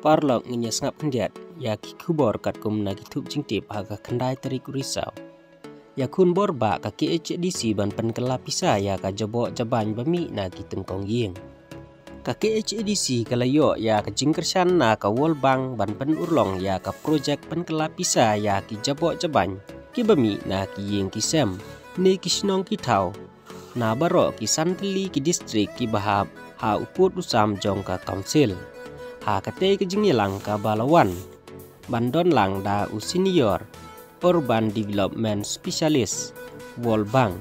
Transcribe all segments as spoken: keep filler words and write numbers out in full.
Parlok nginya ngap kendiat ya ki kubor kat kum na gitup jingtip haga kendai terik risau. Ya kun borba ka K H D C ban pen kelapisa ya ka jabok jaban bami na gitung kong ying. Ka K H D C kalayo ya ka jingkersan na ka World Bank ban pen urlong ya ka projek pen kelapisa ya ki jabok jaban ki bami na ki ying ki sem ni ki snong ki tau. Na baro ki santeli ki distrik ki bahab ha uput usam jong ka council. Ha kate ke jingilang ka balawan bandon lang da u senior urban development specialist World Bank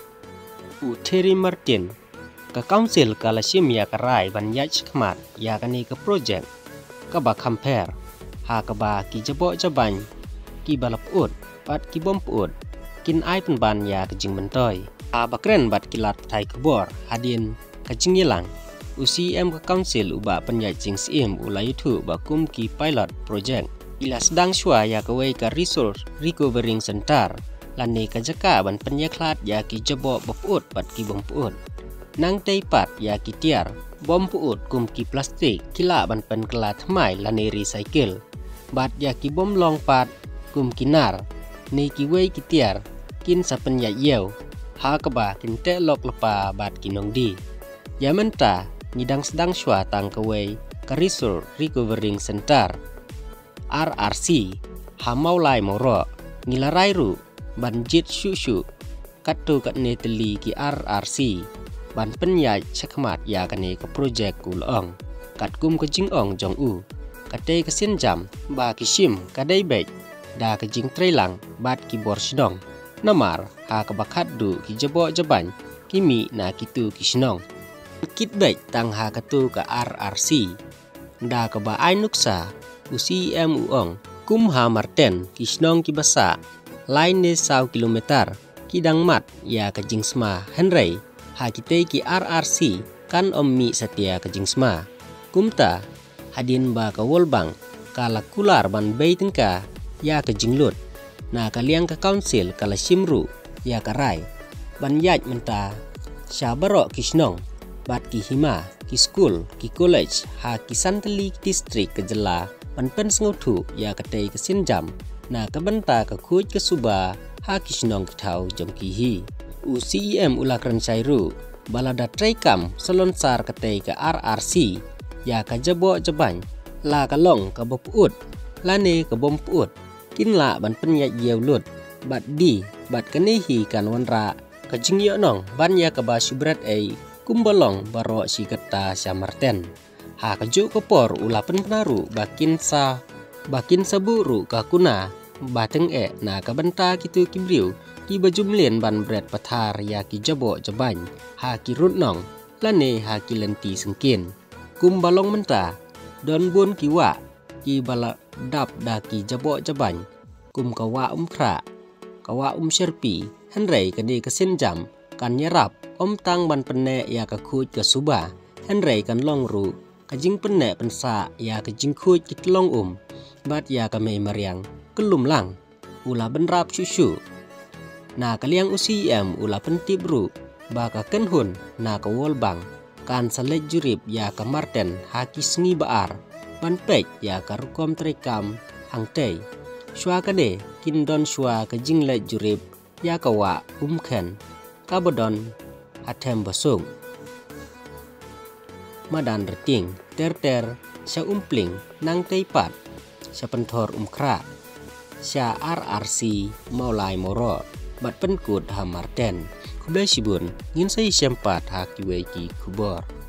u Terry Martin ka council ka lasim ya karai ban yach kmat ya kani ke project ka ba compare ha ka ba ki jabok jaban ki balap ut pat ki bom ut kin ai pen ban ya ke jing mentoy ha bakren bat kilat thai kebor hadin ka jingilang U C M ke council uba penyat jing sim ulai tu bakum ki pilot project ila sedang shua ya kawai ka resource recovering center lani ka jaka ban penyaklat ya ki jabok boput pat ki bomput nang teipat ya ki tiar bomput kum ki plastik kila ban pen kelat mai lani recycle bat ya ki bom long pat kum kinar ni ki wei ki tiar kin sa penyat yeu ha ka ba kin te lok lepa bat kinong di ya menta nidang sedang shua tang kawai ka resource recovering center R R C hamau lai moro ngilarai ru ban jit shu shu katu kat neteli ki R R C ban penyai chakmat ya kane ke projek kulong kat kum ke jing ong jong u kate ke sin jam ba ki sim kadai bek da ke jing trelang bat ki bor shnong namar ha ke bakat du ki jabok jaban kimi na kitu ki shnong kit baik tang ha katu ka R R C da ka ba ai nuksa u C M uong kum ha marten ki snong ki basa lain ne sau kilometer ki dang mat ya ka jingsma henrei ha kite ki R R C kan ommi setia ka jingsma kumta hadin ba ka World Bank kala kular ban bei tengka ya ka jinglut na kaliang ka council kala simru ya ka rai ban yaj menta syabaro ki snong bat ki hima, ki school, ki college, ha ki santeli distrik ke jela, pan pen sengutu ya katei ke sinjam, na ke benta ke kuj ke suba, ha ki senong ke tau jom ki hi. U C E M ula keren cairu, balada traikam selonsar katei ke R R C, ya ke jebok jebany, la ke long ke bopuut, lane ke bompuut, kin la ban pen ya yew lut, bat di, bat kenehi kan wanra, ke jingyok nong, ban ya ke ba subret ei, kumbalong baro si kata Marten ha keju kopor ulapen penaru bakin sa bakin saburu kakuna bateng e na kabenta kitu kibriu ki bajumlen ban bret pathar ya ki jabok jabany ha ki rutnong lane ha ki lenti sengkin kumbalong menta don bun ki wa ki bala dap da ki jabok jabany kum kawa umkra kawa um sherpi henrei kadi kesin jam kan nyerap om tang ban pene ya ka kuj ke suba henrei kan long ru ka jing pene pensa ya ka jing kuj ki long um bat ya ka mei mariang kelum lang ula benrap susu na kaliang U C E M ula pentip ru ba ka kenhun na ka World Bank kan salej jurip ya ka Marten haki sengi baar ban pek ya ka rukom trekam hang tei shwa kade kin don shwa ka jing lej jurip ya ka wa umken kabodon atem basung madan reting ter ter sya umpling nang teipat sya pentor umkra sya R R C maulai moro bat penkut ha Marten kubay sibun ngin sai sempat ha kiwei ki kubor.